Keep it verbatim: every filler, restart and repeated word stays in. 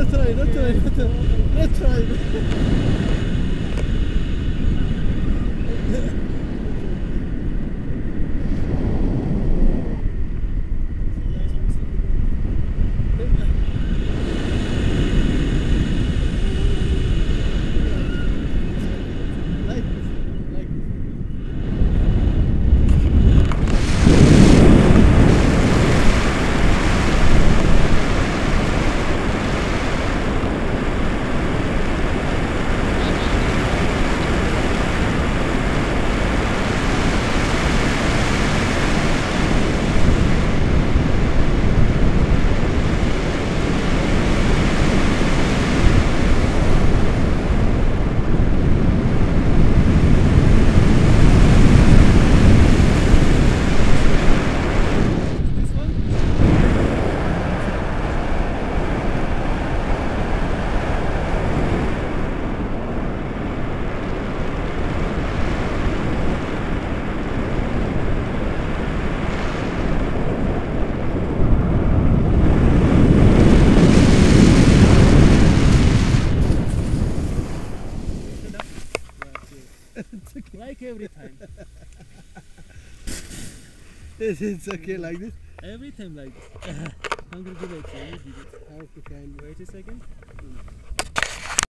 not try, not try, not try, not try. It's okay. Like every time. It's, it's okay like this. Every time like this. Congratulations, you did it. Okay, fine. Wait a second.